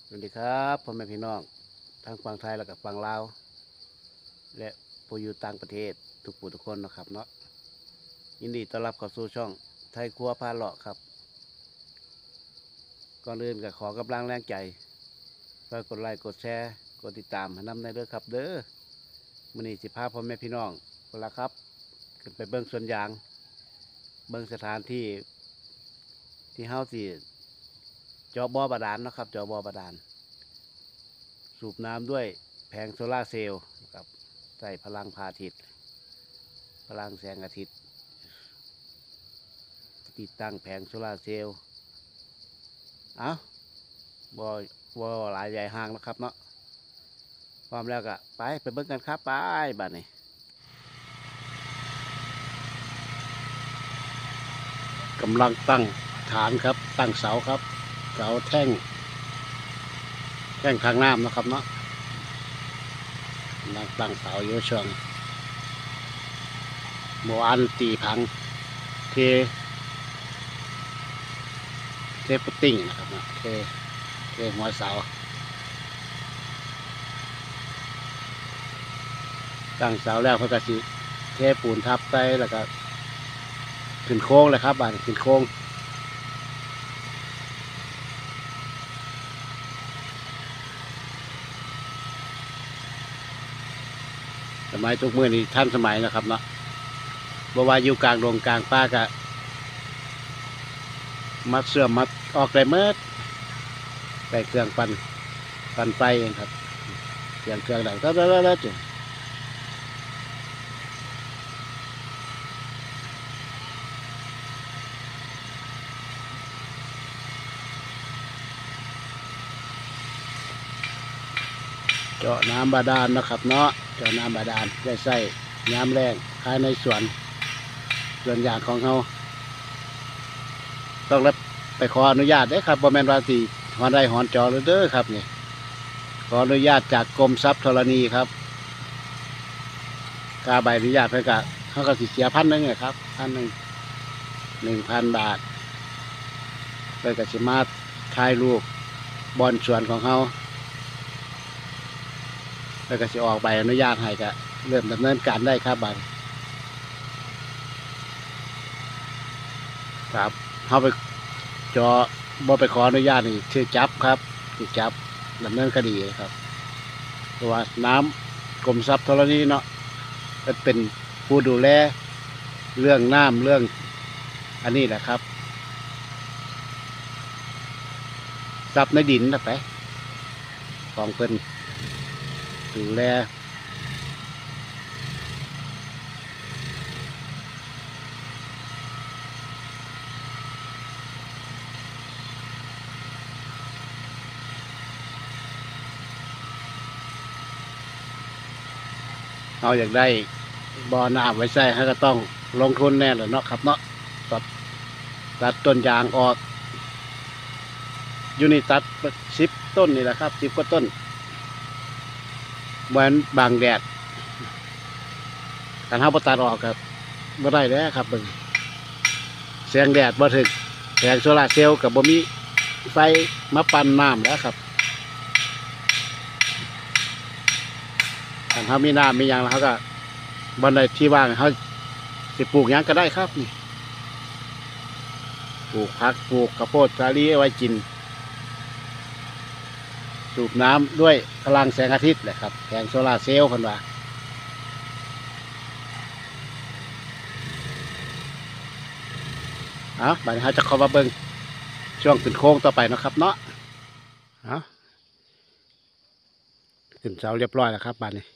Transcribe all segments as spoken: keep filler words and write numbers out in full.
สวัสดีครับพ่อแม่พี่น้องทั้งฝั่งไทยและกับฝั่งลาวและผู้อยู่ต่างประเทศทุกผู้ทุกคนนะครับเนาะยินดีต้อนรับเข้าสู่ช่องไทยครัวพาเลาะครับก่อนอื่นก็ขอกำลังแรงใจฝากกดไลค์กดแชร์กดติดตามให้นำในเด้อครับเด้อมื้อนี้สิพาพ่อแม่พี่น้องคนละครับขึ้นไปเบิ่งสวนยางเบิ่งสถานที่ที่เฮาสิเจาะบ่อบาดาลเนาะครับเจาะบ่อบาดาลสูบน้ำด้วยแผงโซลาร์เซลล์นะครับใส่พลังพระอาทิตย์พลังแสงอาทิตย์ติดตั้งแผงโซลาร์เซลล์เอาบ่บ่หลายใหญ่ห่างนะครับเนาะพร้อมแล้วก็ไปไปเบิ่งกันครับไปบัดนี้กำลังตั้งฐานครับตั้งเสาครับเสาแท่งแท่งทางน้ำนะครับเนาะกำลังตั้งเสาอยู่ช่วงโมอันตีพังเทเทพุตติ้งนะครับเนาะเทเทหัวเสาตั้งเสาแล้วเพื่อกสิเทปูนทับไปแล้วก็ขึ้นโค้งเลยครับบ้านขึ้นโค้งสมัยทุกมือนี่ท่านสมัยนะครับเนาะบ่ว่าอยู่กลางดงกลางป่ากะมัดเสื่อมมัดออกได้เมื่อใส่เครื่องปั่นปั่นไฟเองครับเครื่องเครื่องดังแล้วแล้วแล้วจุเจาะน้ำบาดาลนะครับเนาะเจาะน้ำบาดาลได้ใส่น้ำแรงภายในสวนสวนยางของเขาต้องรับไปขออนุญาตได้ครับบ่แม่นว่าสิหอนได้หอนจอเลยเด้อครับนี่ขออนุญาตจากกรมทรัพย์ธรณีครับกาใบอนุญาตเพื่อกะเขาก็สิเสียพันหนึ่งครับพันหนึ่งหนึ่งพันบาทเพื่อกสิมาถ่ายรูปบอนสวนของเขาเพื่อกสิออกใบอนุญาตให้ก็เริ่มดำเนินการได้ครับบัดครับเขาไปจอบ่ไปขออนุญาตนี่ชื่อจับครับชื่อจับดำเนินคดีครับเพราะว่าน้ำกรมทรัพย์ธรณีเนาะเป็นผู้ดูแลเรื่องน้ำเรื่องอันนี้แหละครับทรัพย์ในดินนะไปของเพิ่นดูแลเอาอยากได้บ่อน้ำไว้ใส่ให้ก็ต้องลงทุนแน่แหละเนาะครับเนาะตัดตัดต้นยางออกอยู่นี่ตัดสิบต้นนี่แหละครับสิบกว่าต้นเหมือนบางแดดการห้าปตัดออกครับบ่ได้แล้วครับมึงแสงแดดบ่ถึงแสงโซลาร์เซลล์กับบ่มีไฟมาปั่นน้ำแล้วครับถ้ามีน้ำมีอย่างแล้วเขาก็บนใดที่ว่างเขาจะปลูกอย่างก็ได้ครับนี่ปลูกผักปลูกกระโพดสาลีเอาไว้กินสูบน้ำด้วยพลังแสงอาทิตย์แหละครับแผงโซลาร์เซลล์คนว่าเอาบัดนี้เขาจะเข้ามาเบิ่งช่วงขึ้นโค้งต่อไปนะครับเนาะเอาขึ้นเสาเรียบร้อยแล้วครับบัดนี้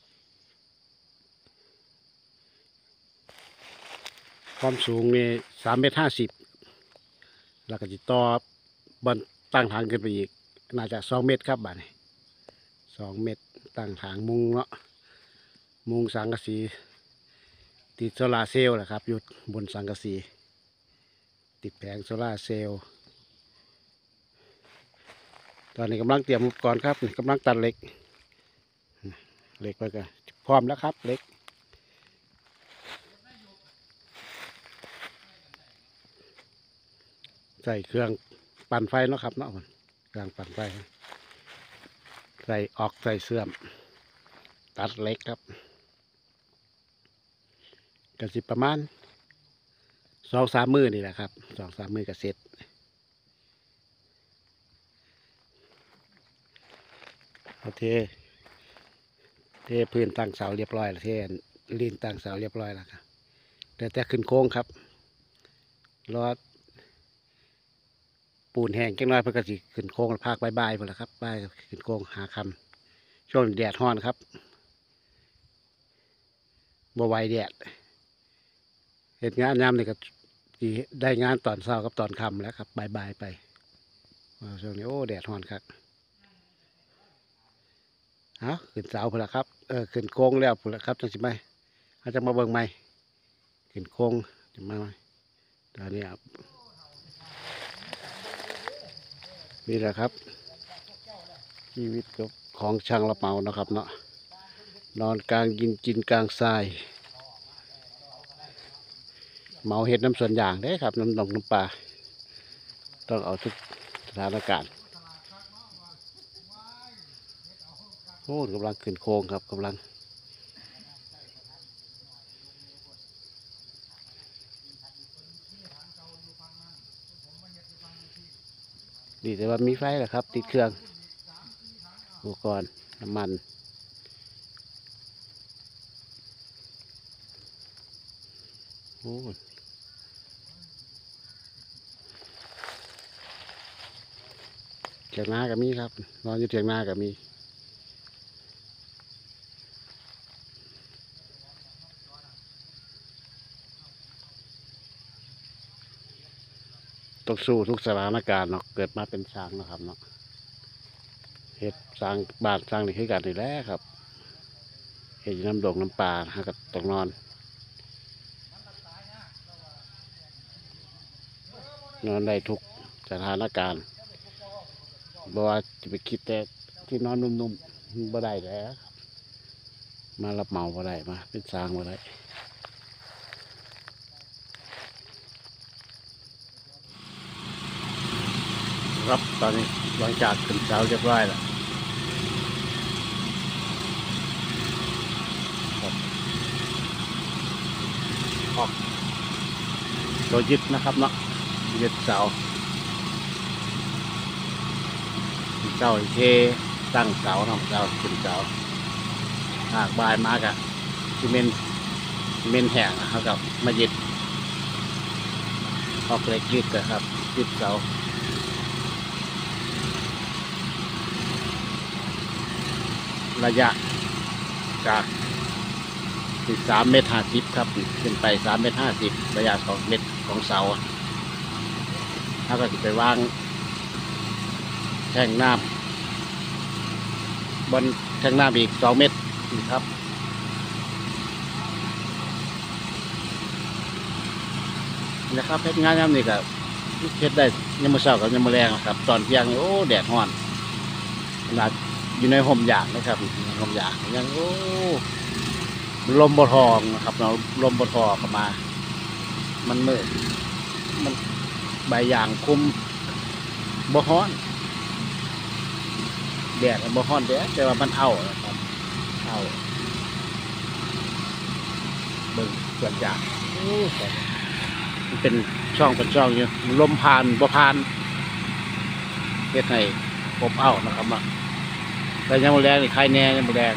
ความสูงมีสามเมตรห้าสิบแล้วก็จะต่อบนตั้งทางขึ้นไปอีกน่าจะสองเมตรครับบัดนี้สองเมตรตั้งทางมุงเนาะมุงสังกะสีติดโซลาร์เซลล์แหละครับอยู่บนสังกะสีติดแผงโซลาร์เซลล์ตอนนี้กำลังเตรียมอุปกรณ์ครับกำลังตัดเหล็กเหล็กไปกันพร้อมแล้วครับเหล็กใส่เครื่องปั่นไฟเนาะครับเนาะเครื่องปั่นไฟส่ออกใส่เสื่อมตัดเล็กครับก็สิประมาณสองสามมือนี่แหละครับสองสามมือก็เสร็จโอเคเทพื้นตั้งเสาเรียบร้อยแล้วเทลีนตั้งเสาเรียบร้อยแล้วครับแต่แต่ขึ้นโค้งครับรอปูนแห้งจังน้อยเพื่อสิขึ้นโค้งแล้วภาคบายๆหมดแล้วครับบายขึ้นโค้งหาคำช่วงแดดร้อนครับบ่ไหวแดดเหตุงานยามนี่ก็ได้งานตอนเช้ากับตอนค่ำแล้วครับบายๆไปช่วงนี้โอ้แดดร้อนครับเอาขึ้นเสาพุ่นละครับเออขึ้นโค้งแล้วพุ่นละครับจังสิไหมอาจจะมาเบิ่งใหม่ขึ้นโค้งจะมาตอนนี้ครับนี่แหละครับชีวิตของช่างรับเหมานะครับเนาะนอนกลางกินกินกลางทรายเหมาเห็ดน้ำส่วนอย่างได้ครับน้ำนองน้ำปลาต้องเอาทุกสถานการณ์โอ้กำลังขึ้นโค้งครับกำลังดีแต่ว่ามีไฟแหละครับติดเครื่องอุปกรณ์น้ำมันโอ้เถียงนากับมีครับนอนอยู่เถียงนากับมีต้องสู้ทุกสถานการณ์เนาะเกิดมาเป็นช้างนะครับเนาะเห็ดสร้างบ้านสร้างนี่คือกันนี่แหละครับเห็ดน้ำดงน้ำปลาฮะกับต้องนอนนอนได้ทุกสถานการณ์บ่ว่าจะไปคิดแต่ที่นอนนุ่มๆบ่ได้แล้วมารับเหมาบ่ได้มาเป็นสร้างบ่ได้ครับตอนนี้หลังจากขึ้นเสาเรียบร้อยแล้วออกตัวยึดนะครับเนาะยึดเสาเสาเทตั้งเสาเนาะเสาขึ้นเสาหากบายมากอะซีเมนต์ซีเมนต์แห้งนะครับกับมายึดออกเหล็กยึดกันครับยึดเสาระยะจากสิบสามเมตรห้าสิบครับขึ้นไปสามเมตรห้าสิบระยะสองเมตรของเสาถ้าก็จะไปวางแท่งน้ำบนแท่งน้ำอีกสองเมตรครับนะครับเพชรงานยามนี่ก็เพชรได้ยามมื้อเช้ากับยามมื้อแลงครับตอนเที่ยงโอ้แดดร้อนขนาดอยู่ในห่มยางนะครับห่มยางยังโอ้ลมบทองนะครับเราลมบทอเข้ามามันมืดมันใบยางคุมบ่ฮ้อนแดดบ่ฮ้อนแดดแต่ว่ามันเอาครับเอาเบิ่งส่วนยางโอ้มันเป็นช่องเป็นช่องอยู่ลมผ่านบ่ผ่านเฮ็ดให้อบเอานะครับว่าแต่ยังมาแรงนี่ใครแน่ยังมาแรง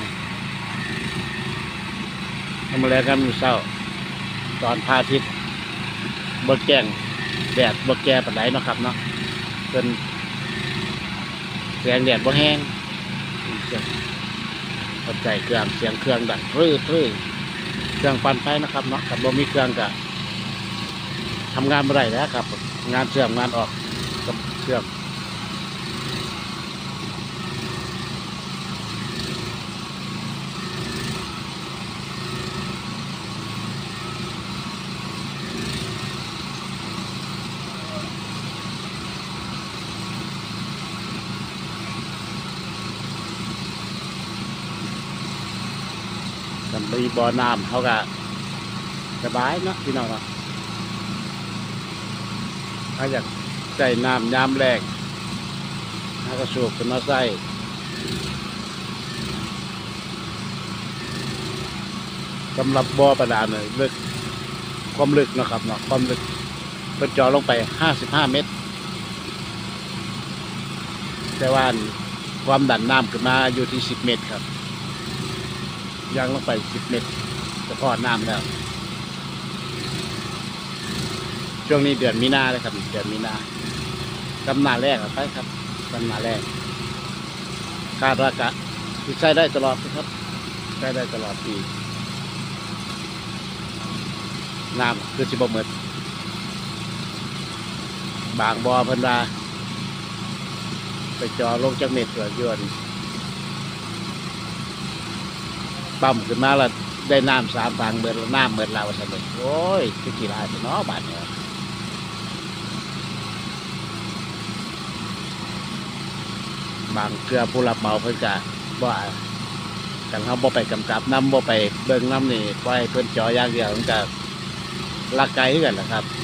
ยังมาแรงกันมือเศร้าตอนพาทิศบดแจ้งแดดบดแก่ปัดไหลเนาะครับเนาะเป็นแรงแดดบ่แห้งเข้าใจเครื่องเสียงเครื่องดังรื้อรื้อเครื่องปั่นไฟนะครับเนาะกับบ่มีเครื่องก็ทำงานไม่ได้แล้วครับงานเชื่อมงานออกกับเครื่องกันไปบ่อน้ำเขาก็สบายเนาะพี่น้องเนาะถ้าอยากใส่น้ำยามแรงถ้าก็สูบขึ้นมาใส่สำหรับบ่อบาดาลเนี่ยลึกความลึกเนาะครับเนาะความลึกเป็นเจาะลงไปห้าสิบห้าเมตรแต่ว่าความดันน้ำขึ้นมาอยู่ที่สิบเมตรครับยังลงไปสิบเมตรจะพอน้ำแล้วช่วงนี้เดือนมีนาเลยครับเดือนมีนากำนาแรกไปครับกำนาแรกคาดว่ากะใช้ได้ตลอดนะครับใช้ได้ตลอดปีน้ำคือสิบเมตรบางบ่อเพิ่นว่าไปจอลงจากเม็ดตัวย้อนปั๊มขึ้นมาแล้วได้น้ำสามทางเบิดแล้วน้ำเบิดเราสั่นเลยโอ้ยคือกี่ลายเนาะบาดเนี่ยบางเกลือผู้รับเหมาเพิ่นกะว่ากันเขาบ่ไปกำกับน้ำบ่ไปเบิ่งน้ำนี่ปล่อยเพิ่นจออย่างเดียวมันก็ลักไกลกันแหละครับ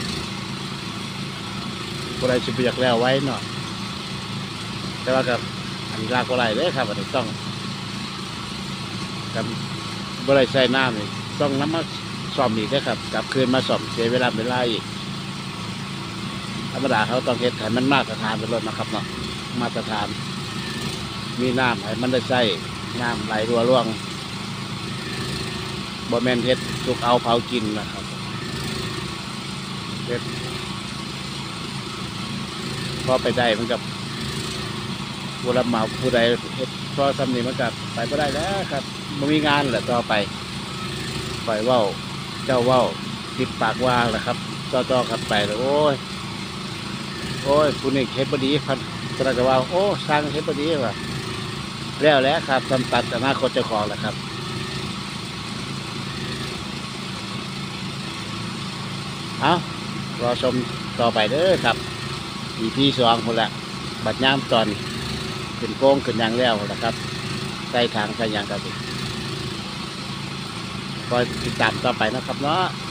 ผู้ใดสิบอยากแล้วไว้เนาะแต่ว่ากับอันนี้ลากอะไรเลยครับอันนี้ต้องกับบริใส่น้ำนี่ต้องน้ำมาซ่อมอีกนะครับกลับคืนมาซ่อมเสียเวลาเวลาอีกธรรมดาเขาต้องเฮ็ดให้มันมาตรฐานเป็นรถนะครับเนาะมาตรฐานมีน้ำให้มันได้ใส่น้ำไหลรัวร่วงบ่แม่นเฮ็ดทุกเอาเผากินนะครับเฮ็ดพอไปได้มันกับผู้รับเหมาผู้ใดเฮ็ดพอสำนีมันกับไปก็ได้แล้วครับมันมีงานแหละต่อไปปล่อยว่าวเจ้าว่าวติดปากว่างแหละครับต่อๆกันไปเลยโอ้ยโอ้ยคุณนี่เฮ็ดบดีพันกระกว่าโอ้สร้างเฮ็ดบดีว่ะแล้วแล้วครับทำตัดอนาคตเจ้าของแหละครับเอารอชมต่อไปเด้อครับอีพีสองคนละบัดย่ามตอนขึ้นโค้งขึ้นยางแล้วนะครับใส่ทางใส่ยางครับคอยติดตามต่อไปนะครับเนาะ